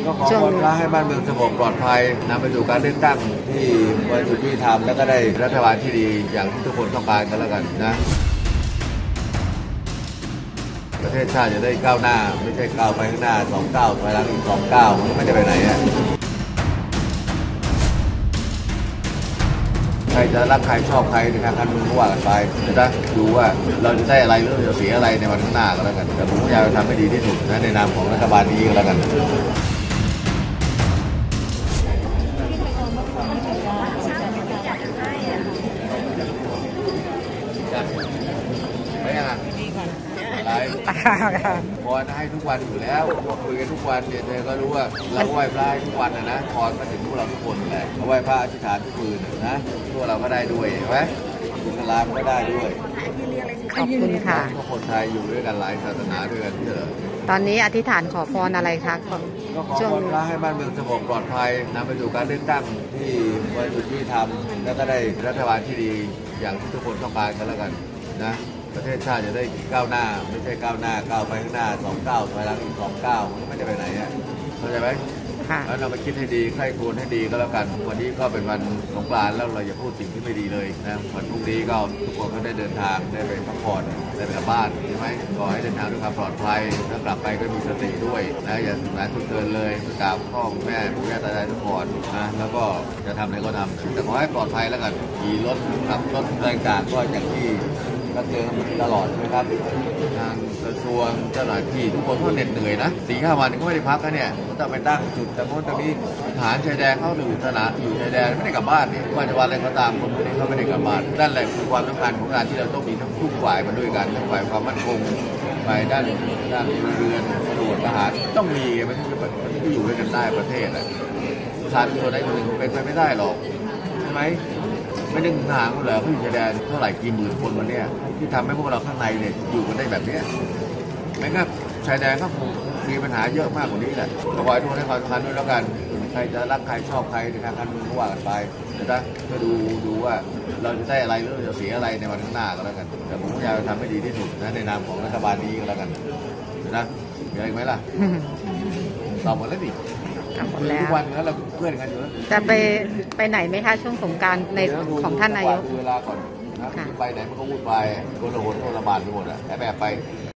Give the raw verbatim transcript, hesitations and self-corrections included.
ก็ขอวอนพระให้บ้านเมืองสงบปลอดภัยนำไปสู่การเลือกตั้งที่บริสุทธิ์ยุติธรรมแล้วก็ได้รัฐบาลที่ดีอย่างที่ทุกคนต้องการกันแล้วกันนะประเทศชาติจะได้ก้าวหน้าไม่ใช่ก้าวไปข้างหน้าสองก้าวถอยหลังอีกสองก้าวมันก็ไม่ได้ไปไหนอ่ะใครจะรักใครชอบใครในทางการเมืองก็ว่ากันไปนะดูว่าเราจะได้อะไรหรือเราจะเสียอะไรในวันข้างหน้าก็แล้วกันแต่ผมพยายามทำให้ดีที่สุดนะในนามของรัฐบาลนี้ก็แล้วกันไม่ยังอ่ะอะไรพรให้ทุกวันอยู่แล้วคุยกันทุกวันเนี่ยเธอก็รู้ว่าเราไหว้พระทุกวันนะนะพรมาถึงพวกเราทุกคนแหละไหว้พระอธิษฐานทุกคืนนะพวกเราก็ได้ด้วยเห็นไหมอิสลามก็ได้ด้วยขอบคุณค่ะคนไทยอยู่ด้วยกันหลายศาสนาด้วยกันเถอะตอนนี้อธิษฐานขอพรอะไรคะก็ขอพรพระให้บ้านเมืองสงบปลอดภัยนำไปสู่การเลือกตั้งที่บริสุทธิ์ยุติธรรมแล้วก็ได้รัฐบาลที่ดีอย่างที่ทุกคนต้องการกันแล้วกันนะประเทศชาติจะได้ก้าวหน้าไม่ใช่ก้าวหน้าก้าวไปข้างหน้าสองก้าวถอยหลังอีกสองก้าวมันก็ไม่ได้ไปไหนอ่ะเข้าใจไหมแล้วเราไปคิดให้ดีใคร่ควรให้ดีก็แล้วกันวันนี้ก็เป็นวันสงกรานต์แล้วเราอย่าพูดสิ่งที่ไม่ดีเลยนะวันพรุ่งนี้ก็ทุกคนก็ได้เดินทางได้ไปพักผ่อนได้ไปกลับบ้านใช่ไหมขอให้เดินทางด้วยความปลอดภัยถ้ากลับไปก็มีสติด้วยนะอย่าสายทุกเกินเลยกราบพ่อแม่ปู่ย่าตายายทุกคนนะแล้วก็จะทำอะไรก็ทำแต่ขอให้ปลอดภัยแล้วกันขี่รถขับรถอะไรต่างก็อย่างที่ก็เจอกันตลอดนะครับทางกระทรวงเจ้าหน้าที่ทุกคนก็เหน็ดเหนื่อยนะสี่ห้าวันก็ไม่ได้พักนะเนี่ยต้องไปตั้งจุดแต่โน้นตรงนี้ฐานชายแดนเขาอยู่สนามอยู่ชายแดนไม่ได้กลับบ้านนี่ว่าจะวันอะไรก็ตามคนพวกนี้เขาไม่ได้กลับบ้านนั่นแหละคือความสำคัญของการที่เราต้องมีทั้งทุกฝ่ายมาด้วยกันทั้งฝ่ายความมั่นคงฝ่ายด้านด้านเรือนตำรวจทหารต้องมีไม่ใช่มันที่อยู่ด้วยกันได้ประเทศอ่ะชาติตัวใดตัวหนึ่งเป็นไปไม่ได้หรอกใช่ไหมไม่นึกถึงทหารเหรอเขาอยู่ชายแดนเท่าไหร่กี่หมื่นคนวันนี้ที่ทำให้พวกเราข้างในเนี่ยอยู่กันได้แบบนี้ไม่งั้นชายแดนก็คงมีปัญหาเยอะมากกว่านี้แหละขอให้ทุกคนให้ความสำคัญด้วยแล้วกันใครจะรักใครชอบใครในทางการเมืองก็ว่ากันไปนะก็ดูดูว่าเราจะได้อะไรหรือเราจะเสียอะไรในวันข้างหน้าก็แล้วกันแต่ผมพยายามทำให้ดีที่สุดนะในนามของรัฐบาลนี้ก็แล้วกันนะมีอะไรไหมล่ะตอบหมดแล้วดิทุกวันนั้นเราเพื่อนกันอยู่แล้วจะไปไปไหนไหมคะช่วงสงกรานต์ในของท่านนายกเวลาก่อนนะไปไหนมันก็วุ่นวายโกลาหลโกลาบาลไปหมดอ่ะแอบไป